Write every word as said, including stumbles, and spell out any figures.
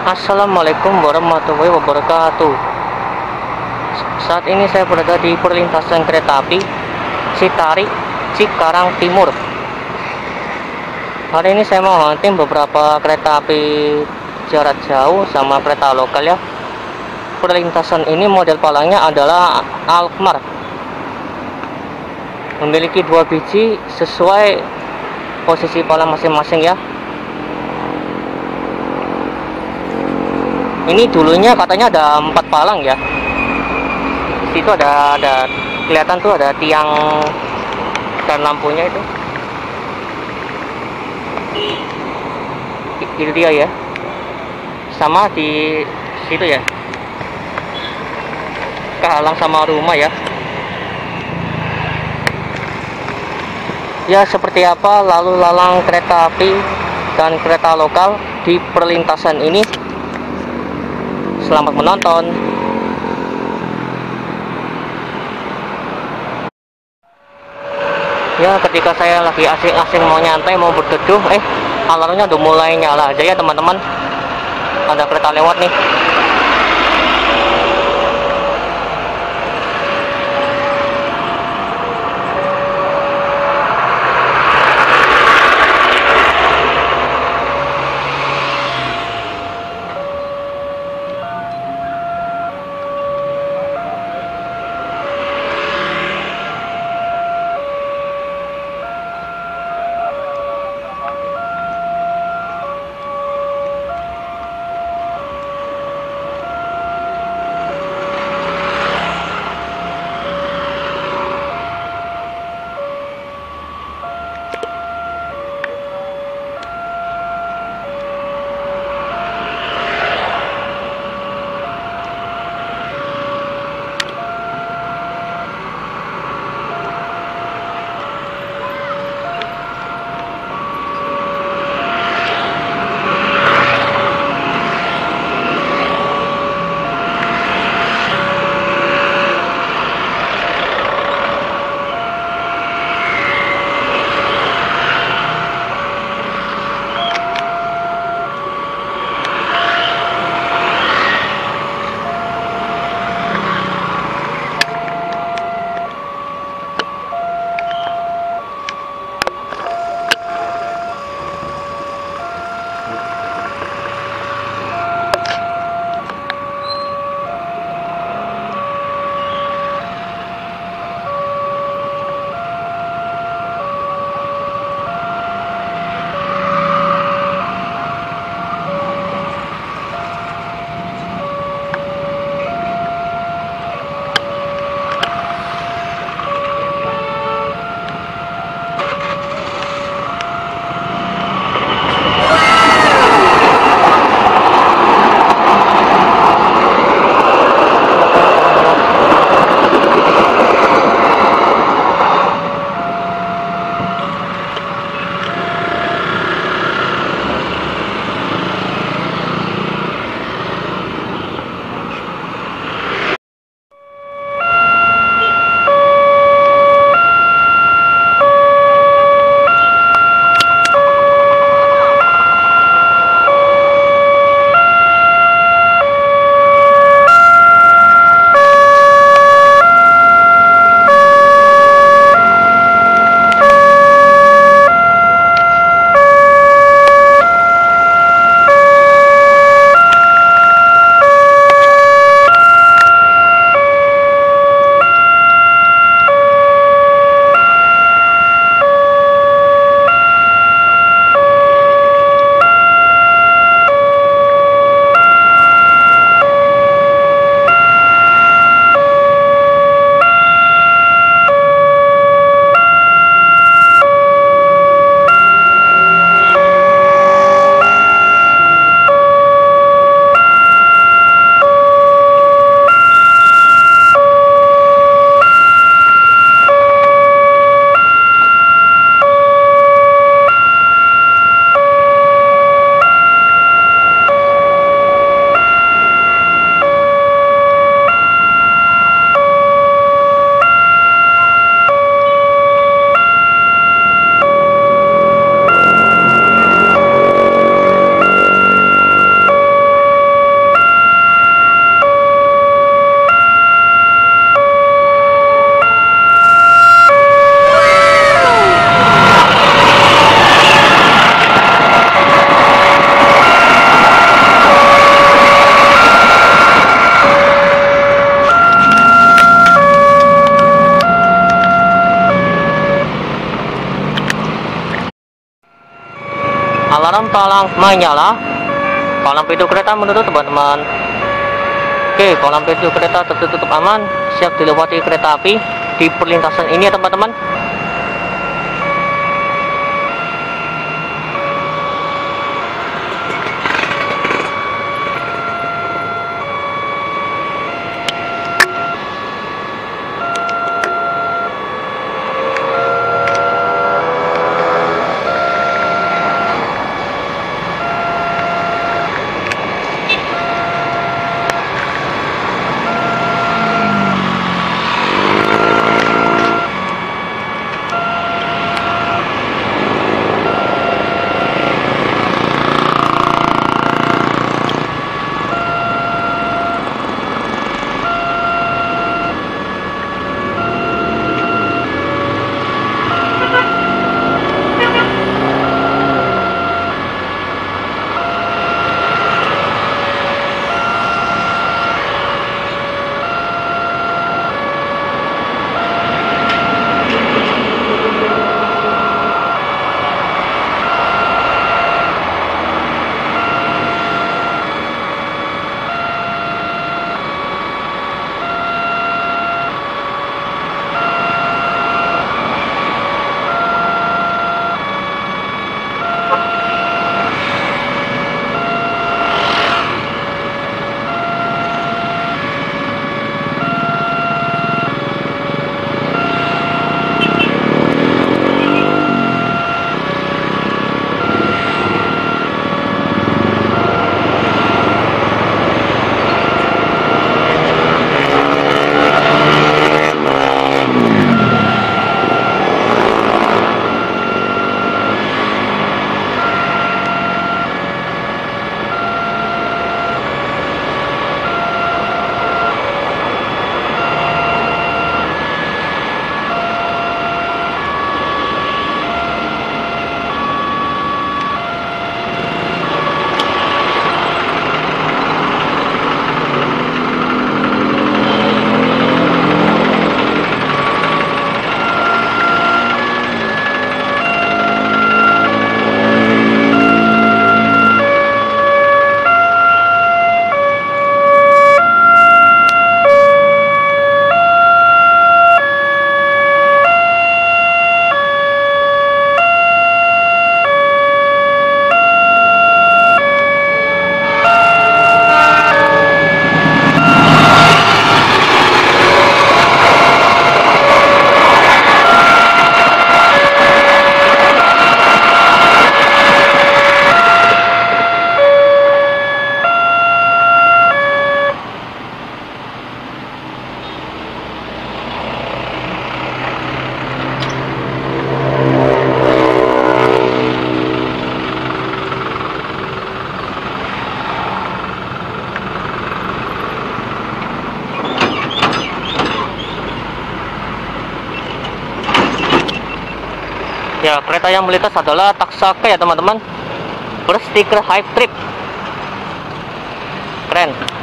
Assalamualaikum warahmatullahi wabarakatuh. Saat ini saya berada di perlintasan kereta api Citarik, Cikarang Timur. Hari ini saya mau hunting beberapa kereta api jarak jauh sama kereta lokal ya. Perlintasan ini model palangnya adalah Alkmaar. Memiliki dua biji sesuai posisi palang masing-masing ya. Ini dulunya katanya ada empat palang ya. Di situ ada ada kelihatan tuh ada tiang dan lampunya itu. Itu dia ya. Sama di situ ya. Kehalang sama rumah ya. Ya seperti apa lalu lalang kereta api dan kereta lokal di perlintasan ini. Selamat menonton. Ya ketika saya lagi asing-asing mau nyantai mau berteduh, eh alarmnya udah mulai nyala aja ya teman-teman. Ada kereta lewat nih. dan palang menyala. Palang pintu kereta menutup teman-teman. Oke, palang pintu kereta tertutup aman, siap dilewati kereta api di perlintasan ini ya teman-teman. Ya, kereta yang melintas adalah taksaka ya teman-teman, berstiker high trip, keren.